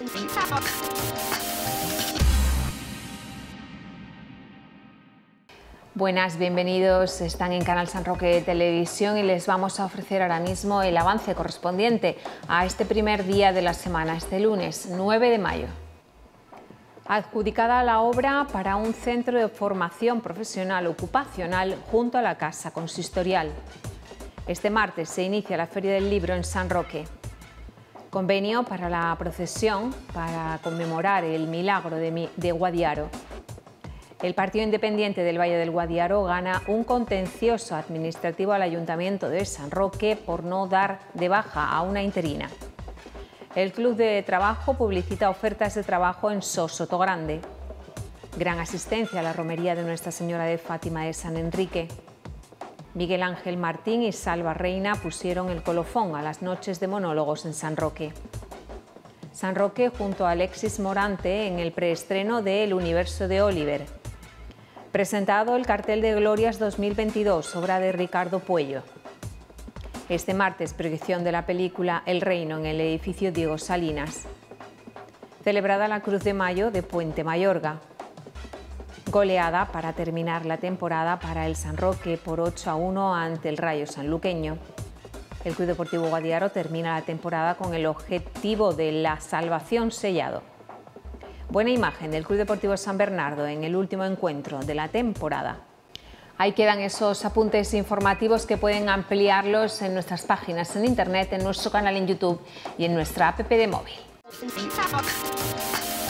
Buenas, bienvenidos. Están en Canal San Roque Televisión y les vamos a ofrecer ahora mismo el avance correspondiente a este primer día de la semana, este lunes 9 de mayo. Adjudicada la obra para un centro de formación profesional ocupacional junto a la Casa Consistorial. Este martes se inicia la Feria del Libro en San Roque. Convenio para la procesión para conmemorar el milagro de Guadiaro. El Partido Independiente del Valle del Guadiaro gana un contencioso administrativo al Ayuntamiento de San Roque por no dar de baja a una interina. El Club de Trabajo publicita ofertas de trabajo en Sotogrande. Gran asistencia a la romería de Nuestra Señora de Fátima de San Enrique. Miguel Ángel Martín y Salva Reina pusieron el colofón a las noches de monólogos en San Roque. San Roque junto a Alexis Morante en el preestreno de El universo de Oliver. Presentado el cartel de Glorias 2022, obra de Ricardo Puello. Este martes, proyección de la película El Reino en el edificio Diego Salinas. Celebrada la Cruz de Mayo de Puente Mayorga. Goleada para terminar la temporada para el San Roque por 8-1 ante el Rayo Sanluqueño. El Club Deportivo Guadiaro termina la temporada con el objetivo de la salvación sellado. Buena imagen del Club Deportivo San Bernardo en el último encuentro de la temporada. Ahí quedan esos apuntes informativos que pueden ampliarlos en nuestras páginas en internet, en nuestro canal en YouTube y en nuestra app de móvil.